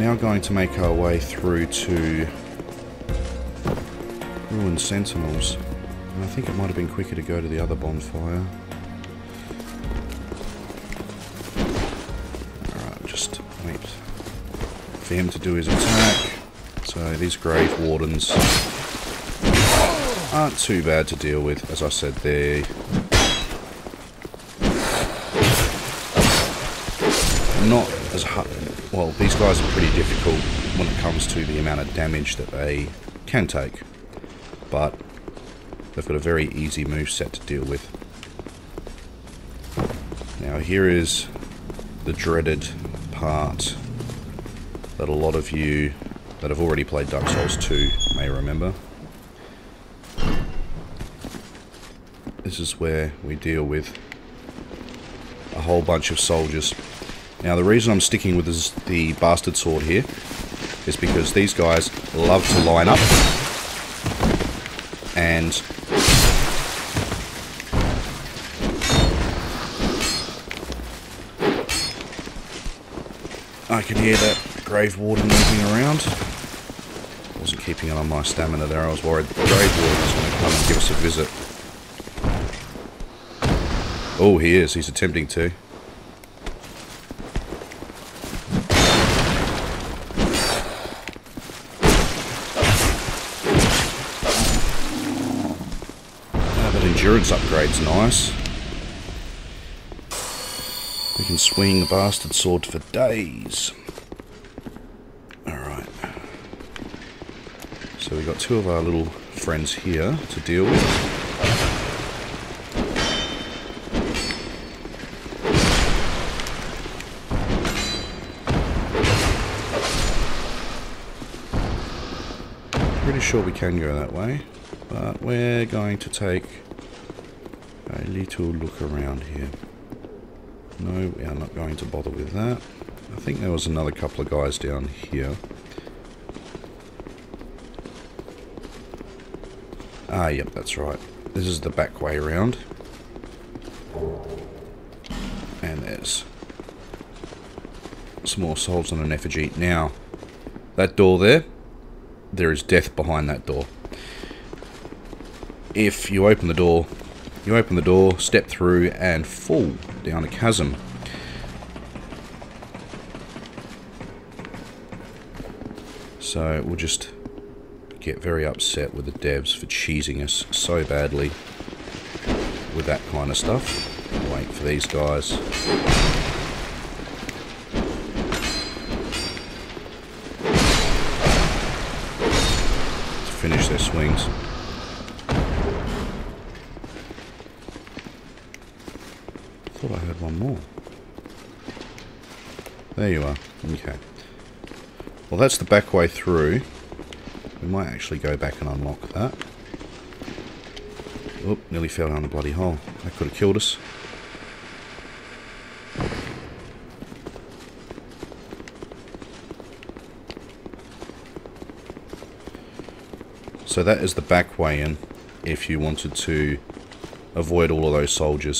now going to make our way through to Ruined Sentinels. And I think it might have been quicker to go to the other bonfire. Alright, just wait for him to do his attack. So these Grave Wardens aren't too bad to deal with. As I said, they're not as hard. Well, these guys are pretty difficult when it comes to the amount of damage that they can take. But they've got a very easy moveset to deal with. Now here is the dreaded part that a lot of you that have already played Dark Souls 2 may remember. This is where we deal with a whole bunch of soldiers. Now the reason I'm sticking with the Bastard Sword here is because these guys love to line up and I can hear that Grave Warden moving around. Wasn't keeping an eye on my stamina there. I was worried the Grave Warden was going to come and give us a visit. Oh, he is. He's attempting to. That endurance upgrade's nice. We can swing the Bastard Sword for days. Alright. So we've got two of our little friends here to deal with. Pretty sure we can go that way, but we're going to take a little look around here. No, we are not going to bother with that. I think there was another couple of guys down here. Ah, yep, that's right. This is the back way around. And there's some more souls on an effigy. Now, that door there is death behind that door. If you open the door, step through, and fall down a chasm. So we'll just get very upset with the devs for cheesing us so badly with that kind of stuff. Wait for these guys. To finish their swings. Thought I heard one more. There you are. Okay. Well, that's the back way through. We might actually go back and unlock that. Oop, nearly fell down a bloody hole. That could have killed us. So that is the back way in if you wanted to avoid all of those soldiers.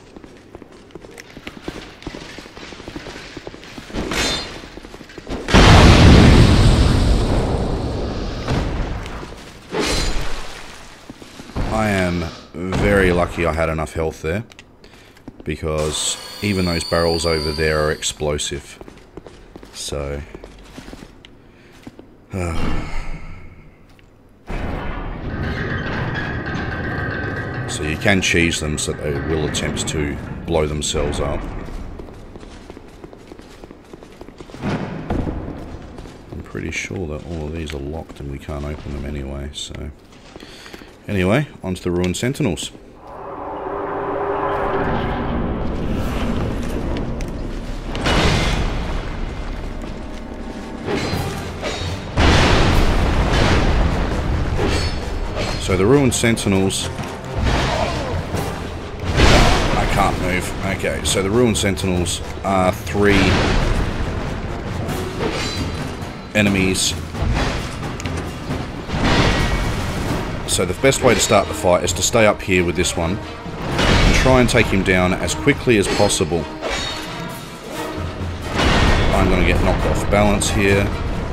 I am very lucky I had enough health there, because even those barrels over there are explosive. So so you can cheese them so they will attempt to blow themselves up. I'm pretty sure that all of these are locked and we can't open them anyway, so... Anyway, onto the Ruined Sentinels. So the Ruined Sentinels... I can't move. Okay, so the Ruined Sentinels are 3 enemies. So the best way to start the fight is to stay up here with this one and try and take him down as quickly as possible. I'm going to get knocked off balance here.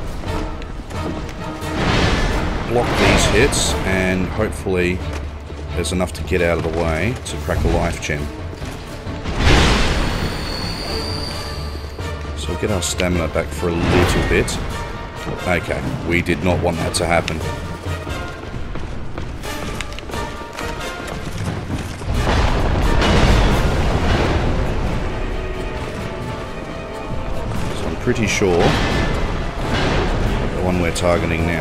Block these hits, and hopefully there's enough to get out of the way to crack a life gem. So we'll get our stamina back for a little bit. Okay, we did not want that to happen. So I'm pretty sure the one we're targeting now .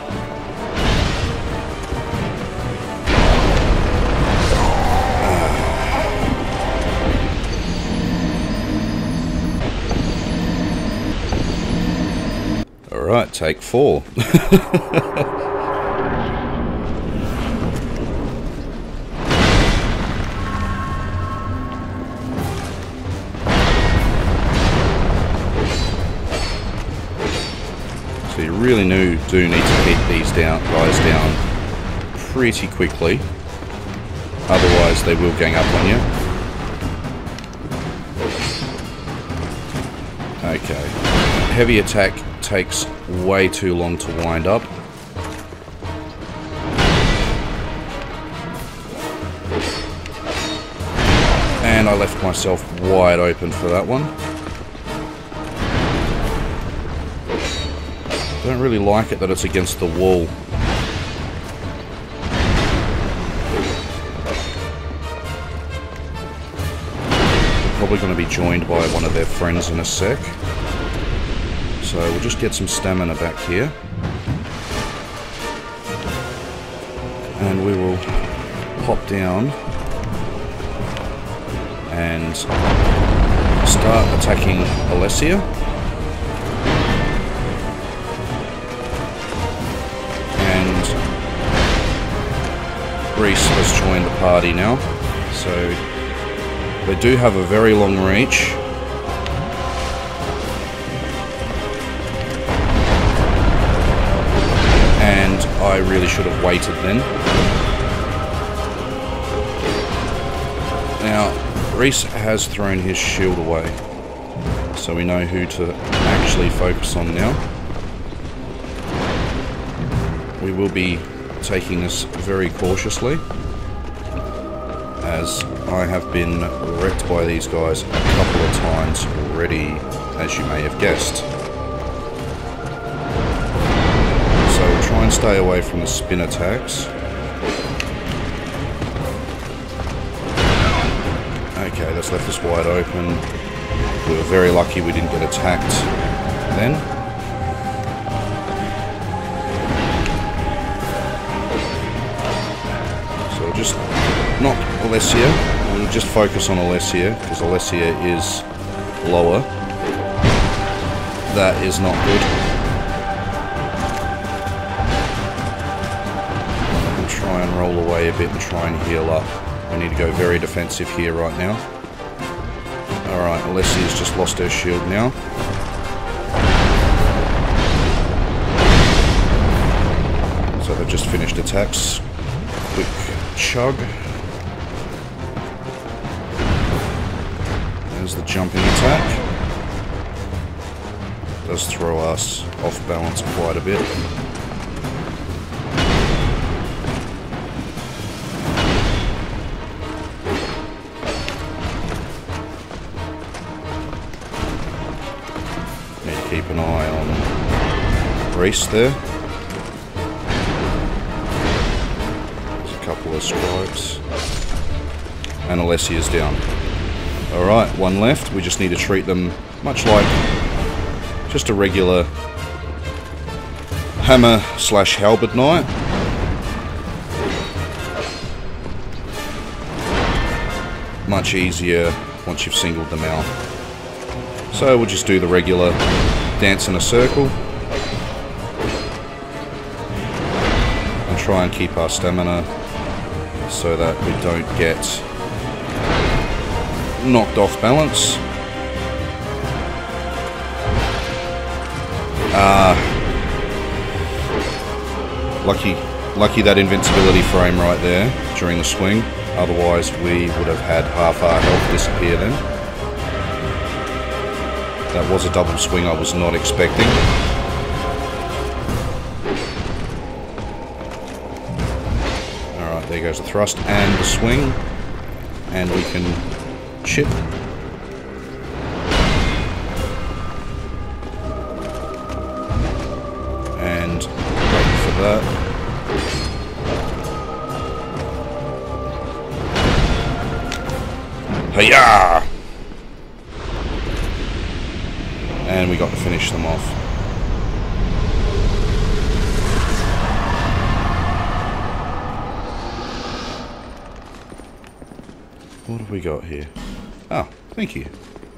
Alright, take 4. So you really do need to keep these guys down pretty quickly. Otherwise they will gang up on you. Okay. Heavy attack takes way too long to wind up. And I left myself wide open for that one. Don't really like it that it's against the wall. Probably going to be joined by one of their friends in a sec. So we'll just get some stamina back here. And we will pop down and start attacking Alessia. And Reese has joined the party now. So they do have a very long reach. I really should have waited then. Now, Reese has thrown his shield away, so we know who to actually focus on now. We will be taking this very cautiously, as I have been wrecked by these guys a couple of times already, as you may have guessed. Try and stay away from the spin attacks. Okay, that's left us wide open. We were very lucky we didn't get attacked then. So we'll just knock Alessia. We'll just focus on Alessia, because Alessia is lower. That is not good. Try and roll away a bit and try and heal up. We need to go very defensive here right now. Alright, Alessia's just lost her shield now. So they've just finished attacks. Quick chug. There's the jumping attack. Does throw us off balance quite a bit. Keep an eye on Reese there. There's a couple of strikes. And Alessia's down. Alright, one left. We just need to treat them much like just a regular hammer/halberd knight. Much easier once you've singled them out. So we'll just do the regular dance in a circle and try and keep our stamina so that we don't get knocked off balance. Lucky that invincibility frame right there during the swing, otherwise we would have had half our health disappear then. That was a double swing I was not expecting. Alright, there goes the thrust and the swing. And we can chip. And wait for that. Hiya! And we got to finish them off. What have we got here? Oh, thank you.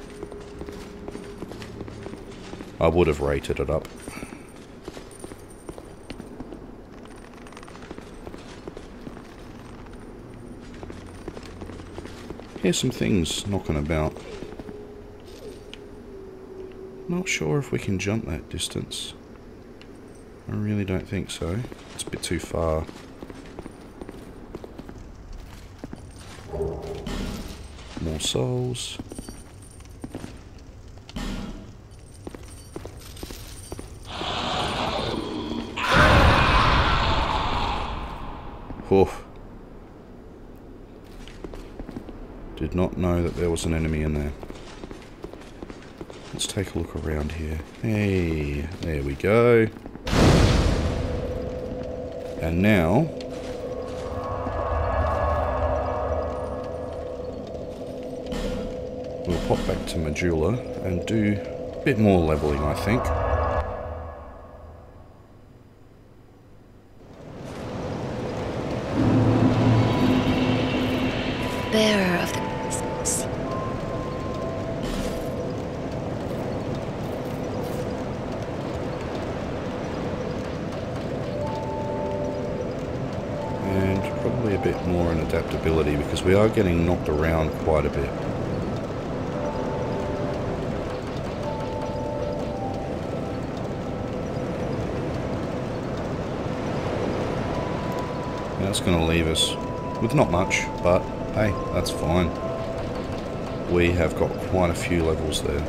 I would have rated it up. Here's some things knocking about. Not sure if we can jump that distance. I really don't think so. It's a bit too far. More souls. Oh. Did not know that there was an enemy in there. Let's take a look around here. Hey, there we go. And now we'll pop back to Majula and do a bit more leveling, I think. Bearer of the And probably a bit more in adaptability because we are getting knocked around quite a bit. That's going to leave us with not much, but hey, that's fine. We have got quite a few levels there.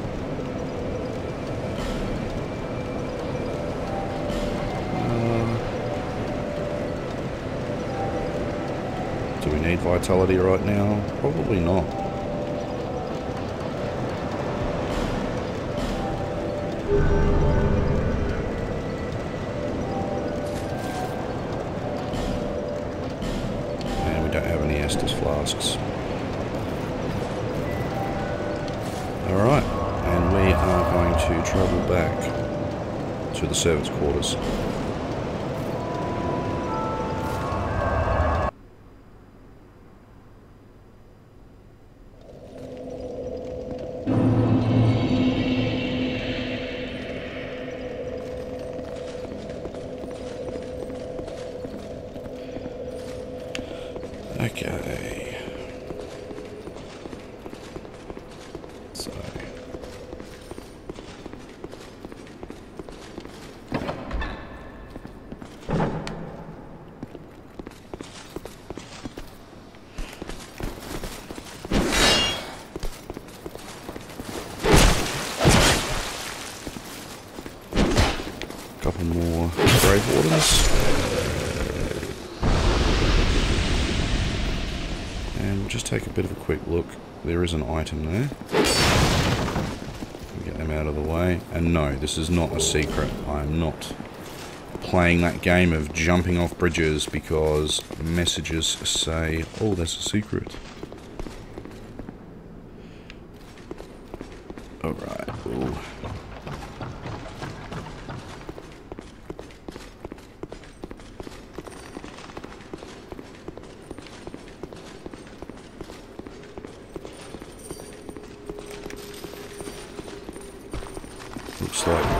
Do we need vitality right now? Probably not. And we don't have any Estus flasks. Alright, and we are going to travel back to the servants' quarters. Okay. So. Couple more Grave Wardens. And we'll just take a bit of a quick look. There is an item there. Get them out of the way. And no, this is not a secret. I'm not playing that game of jumping off bridges because messages say, oh, that's a secret. Alright. Ooh. Looks like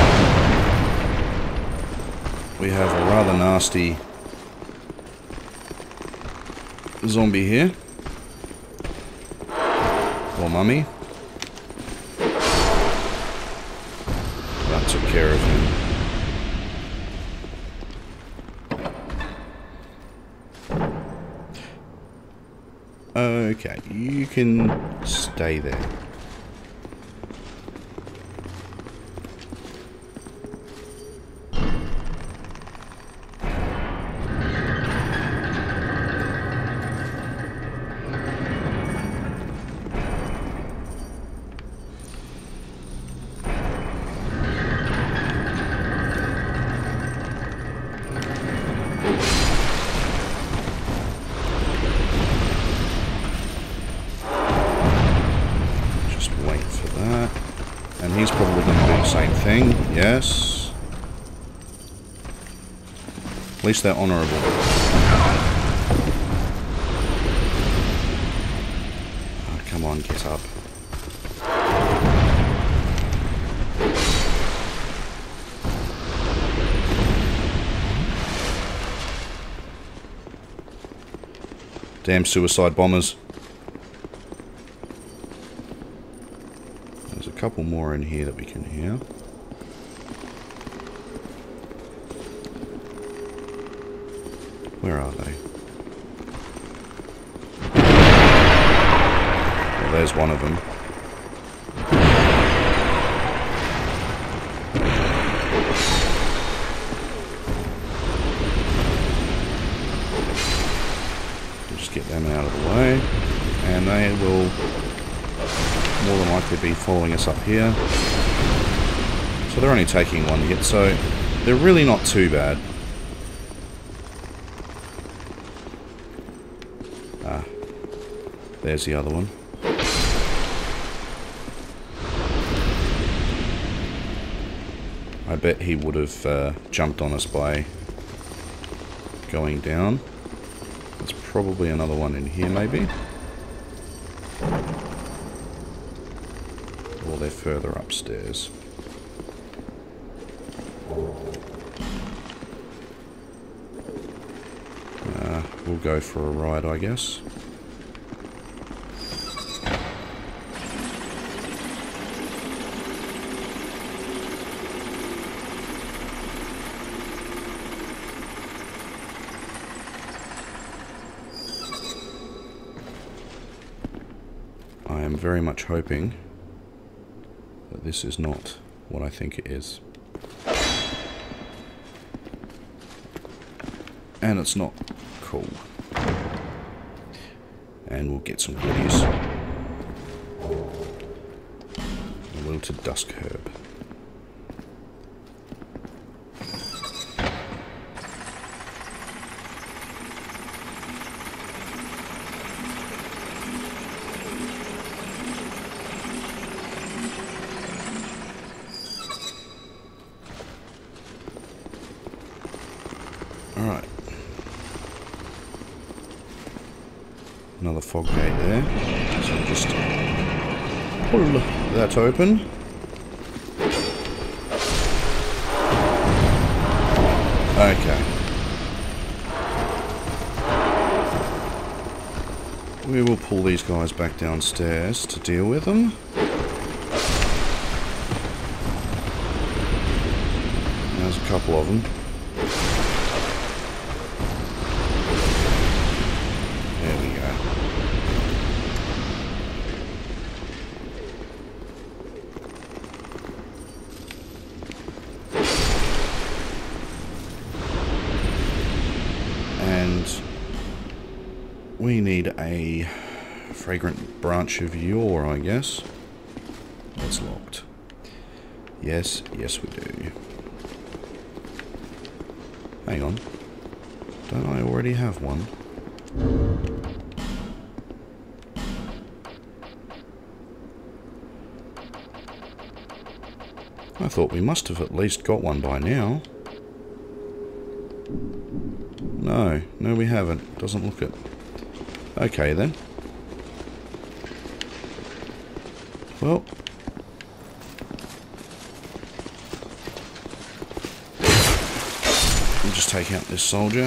we have a rather nasty zombie here. Or mummy. That took care of him. Okay, you can stay there. thing. Yes. At least they're honourable. Oh, come on, get up. Damn suicide bombers. There's a couple more in here that we can hear. Where are they? Well, there's one of them. Get them out of the way, and they will more than likely be following us up here. So they're only taking one hit, so they're really not too bad. Ah, there's the other one. I bet he would have jumped on us by going down. Probably another one in here, maybe. Or they're further upstairs. We'll go for a ride, I guess. I am very much hoping that this is not what I think it is. And it's not. Cool. And we'll get some goodies. A wilted dusk herb. Alright. Another fog gate there. So just pull that open. Okay. We will pull these guys back downstairs to deal with them. There's a couple of them. We need a fragrant branch of yore, I guess. That's locked. Yes, yes we do. Hang on. Don't I already have one? I thought we must have at least got one by now. No, no we haven't. Doesn't look it. Okay then. Well. We'll just take out this soldier.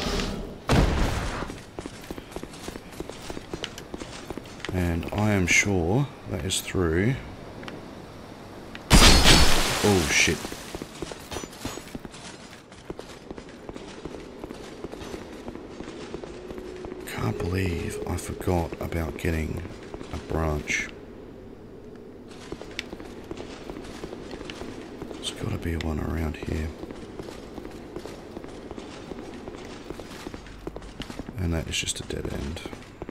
And I am sure that is through. Oh shit. Can't believe I forgot about getting a branch. There's got to be one around here. And that is just a dead end.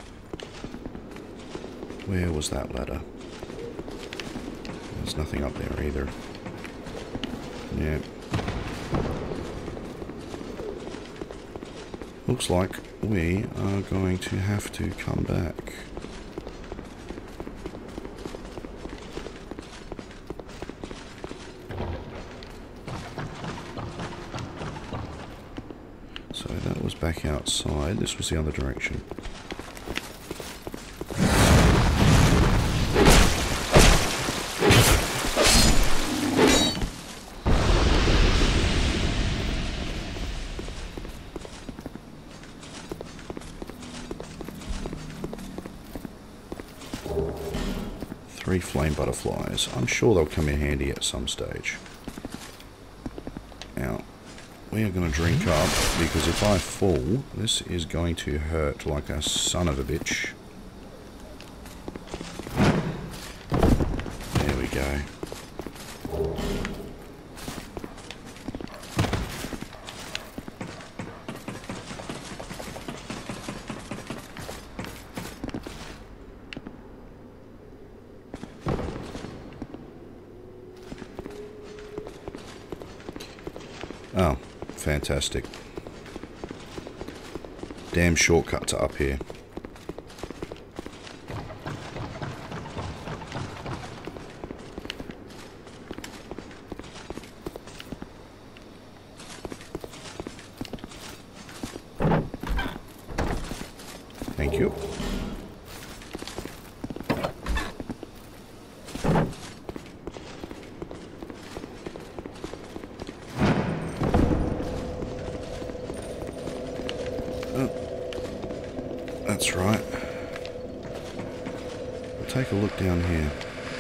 Where was that ladder? There's nothing up there either. Yeah. Looks like we are going to have to come back. So that was back outside. This was the other direction. Three flame butterflies. I'm sure they'll come in handy at some stage. Now, we are going to drink up, because if I fall, this is going to hurt like a son of a bitch. There we go. Oh, fantastic. Damn shortcut to up here. Thank you. That's right. We'll take a look down here.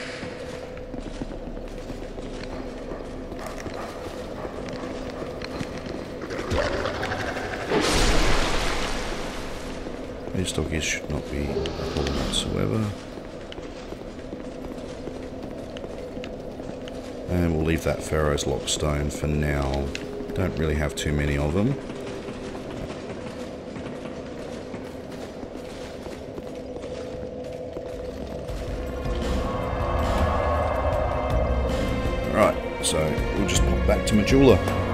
These doggies should not be a problem whatsoever. And we'll leave that Pharaoh's Lockstone for now. Don't really have too many of them. So we'll just pop back to Majula.